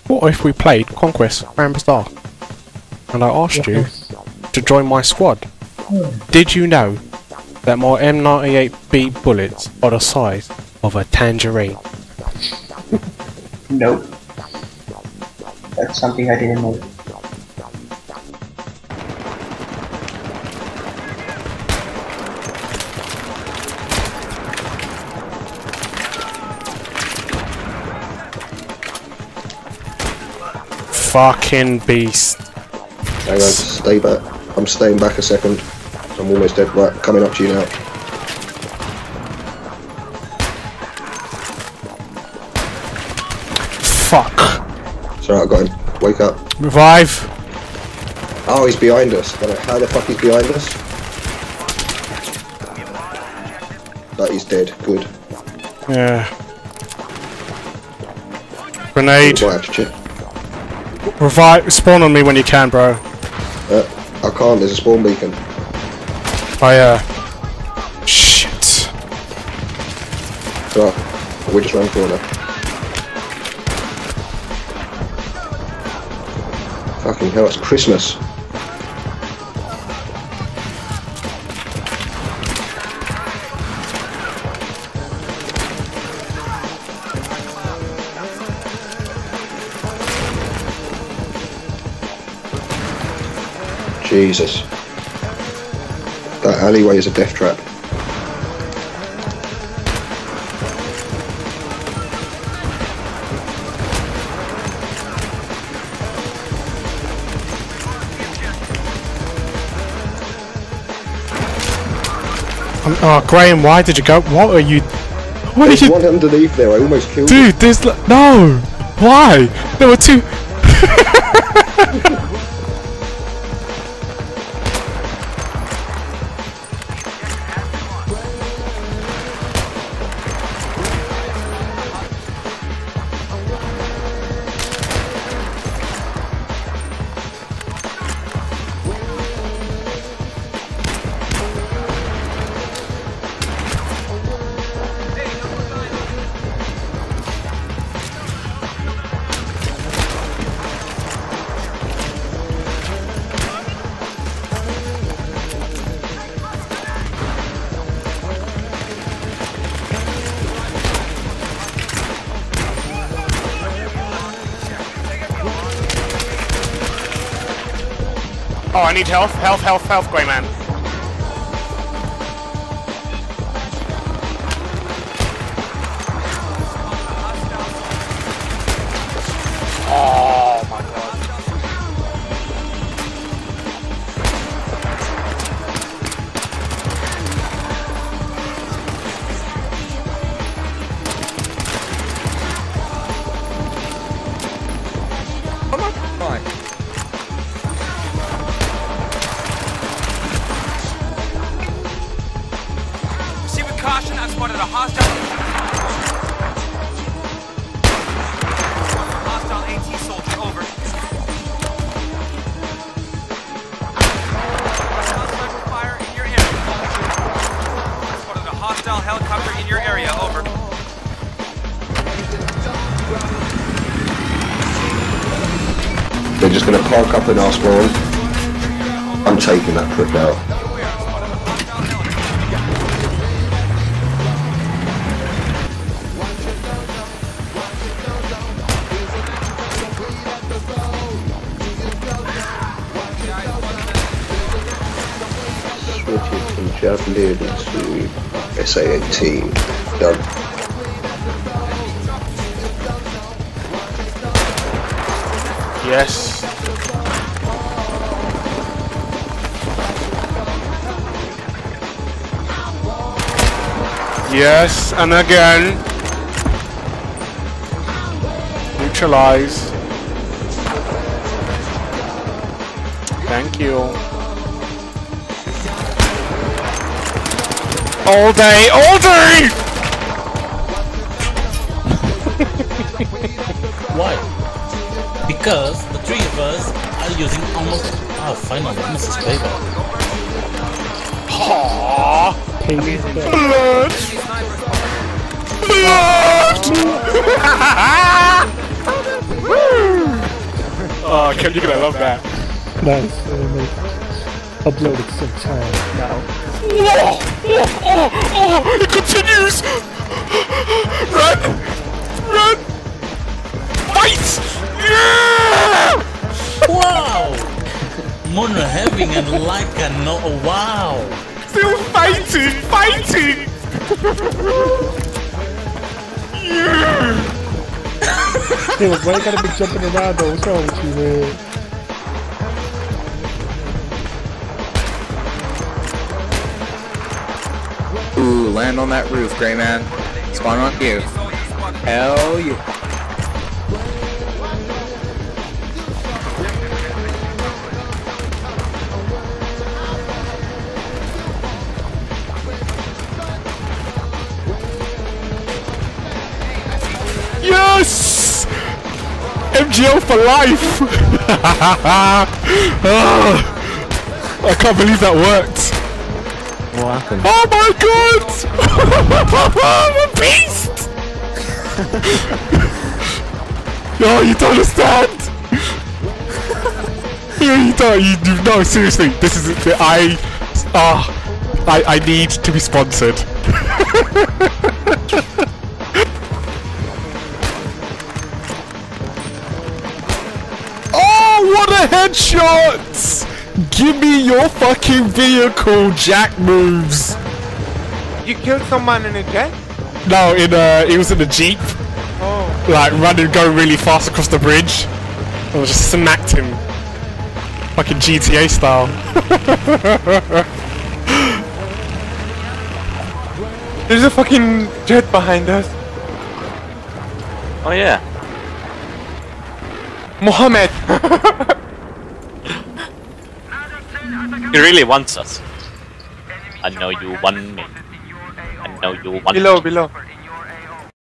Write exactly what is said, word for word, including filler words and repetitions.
What if we played Conquest Grand Star? And I asked you to join my squad. Did you know that my M ninety-eight B bullets are the size of a tangerine? Nope. That's something I didn't know. Fucking beast. Hang on, stay back. I'm staying back a second. I'm almost dead. Right, coming up to you now. Fuck. Sorry, I got him. Wake up. Revive. Oh, he's behind us. I don't know how the fuck he's behind us. But he's dead. Good. Yeah. Grenade. Might have to check. Revive. Spawn on me when you can, bro. Uh, I can't. There's a spawn beacon. Oh yeah. Shit. So, we just ran corner. Fucking hell, it's Christmas. Jesus. That alleyway is a death trap. Um, oh, Graham, why did you go? What are you? What There's are you? one underneath there, I almost killed Dude, him. there's l- no. Why? There were two. Oh, I need health, health, health, health, Grey Man. Oh my god. Come on. Fine. Caution, I've spotted a hostile. Hostile AT soldier, over. Hostile sniper fire in your area. I've spotted a hostile helicopter in your area, over. They're just gonna park up in our spawn. I'm taking that prick out. Switching from Javelin to S A eighteen. Done. Yes. Yes, and again. Neutralize. Thank you. All day, all day! Why? Because the three of us are using almost... Ah, finally, Missus Baby. Aww. Blood! Blood! Woo! Oh, Ken, you're gonna love that. Nice. Uh, uploaded sometime now. Whoa! Oh, oh, oh, it continues! Run! Run! Fight! Yeah! Wow! Mumra having a like a no. Wow! Still fighting! Fighting! Yeah! Hey, look, why you gotta be jumping around though? What's wrong with you, man? Ooh, land on that roof, Grey Man. Spawn on you. Hell yeah. Yes! M G O for life! Oh, I can't believe that worked. What happened? Oh my god! I'm a beast! Yo, you don't understand! Yeah, you don't, you, you, no, seriously, this is, I, ah, uh, I, I need to be sponsored. Oh, what a headshot! Give me your fucking vehicle, Jack moves! You killed someone in a jet? No, in a, it was in a Jeep. Oh. Like, running, going really fast across the bridge. I just smacked him. Fucking G T A style. There's a fucking jet behind us. Oh yeah. Mohammed! He really wants us. I know you want me. I know you want Below, me. below.